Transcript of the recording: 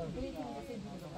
ブレーキングで線引くと